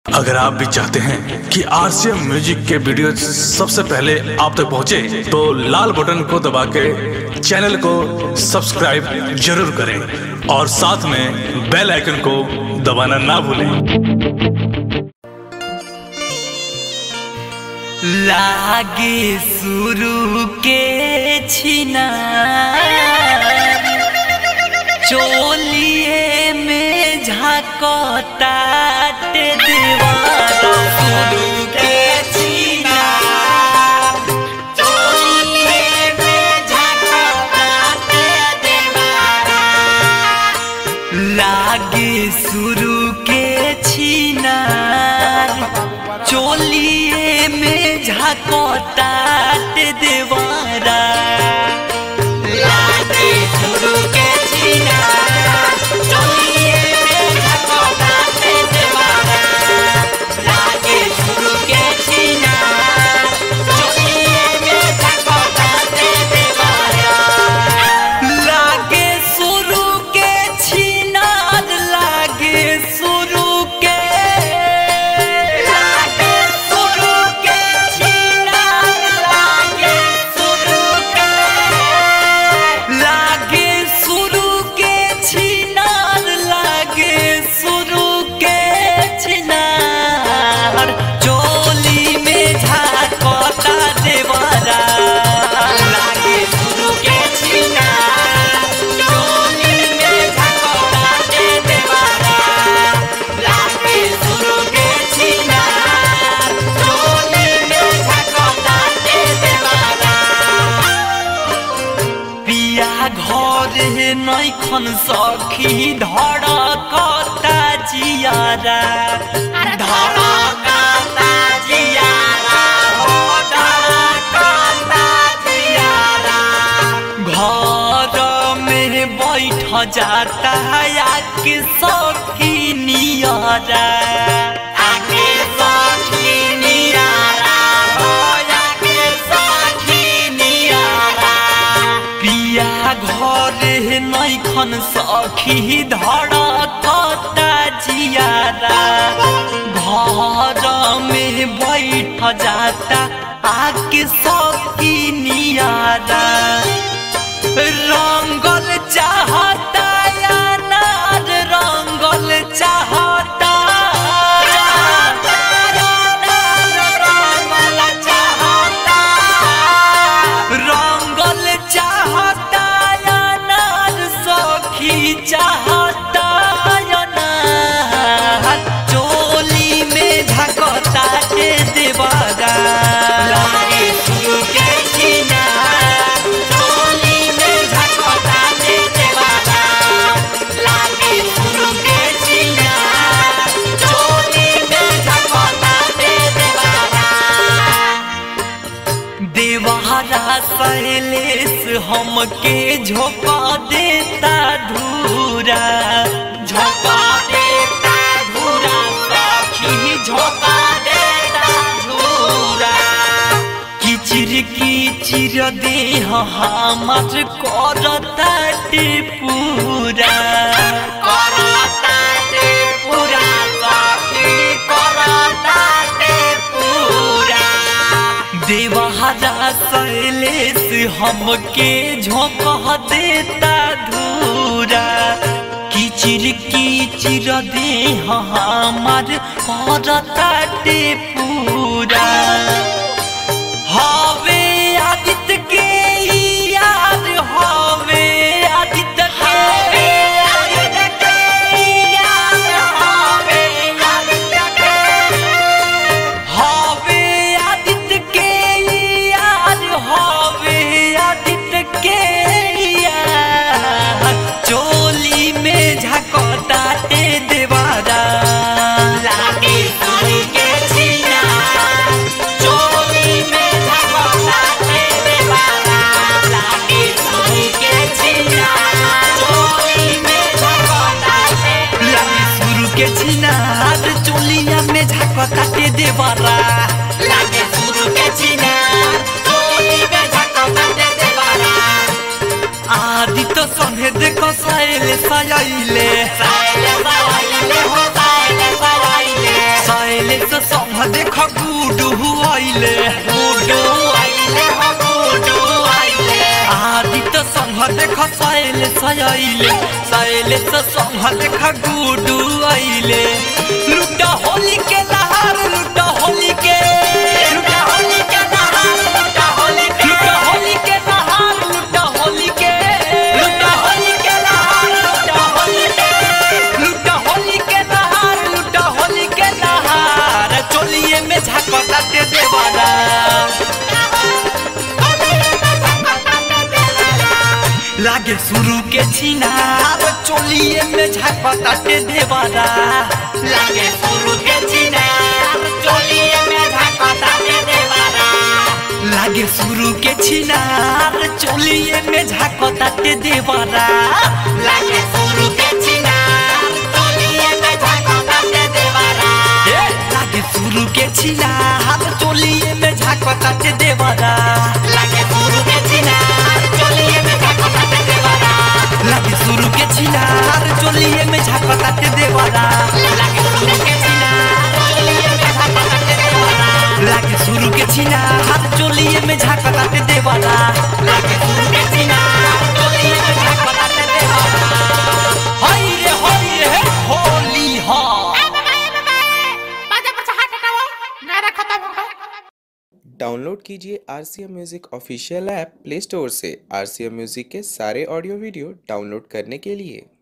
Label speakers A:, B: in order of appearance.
A: अगर आप भी चाहते हैं कि आरसीएम म्यूजिक के वीडियो सबसे पहले आप तक पहुंचे, तो लाल बटन को दबा के चैनल को सब्सक्राइब जरूर करें और साथ में बेल आइकन को दबाना ना भूलें।
B: लागे शुरू के छिना चोलिए में झाकता दीवारा शुरू के छिना चोलिए में झाकता दीवारा लागे शुरू के छिना चोलिए में झाकता दीवारा लागे शुरू के छिना चोलिए में झाकता दीवारा लागे शुरू के छिना चोलिए में झाकता दीवारा लागे शुरू के छिना लागे शुरू के नैखन सखी धड़कता जियारा धड़कता जियारा हो धड़कता जियारा घर में बैठ जाता आके सखी नियारा आके सखी नियारा हो आके सखी नियारा पिया घर नैखन सखी धड़कता जियारा घर में बैठ जाता आके सखी नियारा रंगल चाहता या नार रंगल चाहता चाहता चोली में झकता दीवारा लागे शुरू के छिना चोली में झकता दीवारा लागे शुरू के छिना चोली में झकता दीवारा सहेलेस हमके झोंका देता धूरा झोंका देता धूरा सखी झोंका देता धूरा किचिर किचिर देह हमर करता पूरा करता पूरा सखी करता पूरा देवहरा सहेलेस हमके झोंका देता धूरा किचिर किचिर देह हमार करता पूरा हवे आदित्य के यार हवे आदित्य के चोली में झकता दीवारा लागे शुरू के छिना चोली में झकता दीवारा लागे शुरू के छिना चोली में झकता लागे शुरू के छिना चोलिया में झकता दीवारा लागे शुरू के छिना चोली में झकता दीवारा आदि तो संगे देखो साइले साइले साइले साइले हो साइले साइले संग देख गुडू आइले आदित्य संग देख शैलेश संग देख गुडू आइले लुटा होली के लहार लुटा होली के झाकताते देवारा लागे शुरू के छिनार चोलिए में झाकताते देवारा लागे शुरू के छिनार चोलिए में झाकताते देवारा लागे शुरू के छिनार चोलिए में झाकताते देवारा लागे शुरू के छिनार चोलिए में झाकताते देवारा लागे शुरू के छिनार चोलिए में झाकताते देवारा लागे शुरू के छिनार चोलिए में झाकताते देवारा लागे शुरू के छिनार चोलिए में झाकताते देवारा लागे शुरू के छिनार चोलिए में झाकताते देवारा लागे शुरू के छिनार चोलिए में झाकताते देवारा लागे शुरू के छिनार चोलिए में झाकताते देवारा हाय रे होली हा
C: डाउनलोड कीजिए RCM music official app play store से। RCM म्यूजिक के सारे ऑडियो वीडियो डाउनलोड करने के लिए